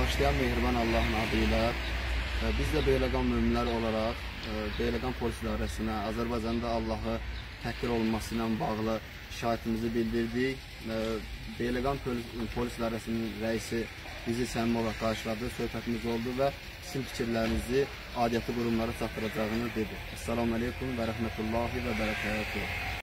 bağışlayan mehriban Allahın adıyla biz də Beyləqan möminlər olaraq Beyləqan Polis İdarəsinə Azərbaycanda Allahı təhqir olunması ilə bağlı şikayətimizi bildirdik. Beyləqan Polis İdarəsinin rəisi bizi səmimi olaraq qarşıladı, söhbətimiz oldu və sizin fikirlərinizi aidiyyatı qurumlara çatdıracağını dedi. Esselamu Aleyküm və Rəhmətullahi və Bərəkətuhu.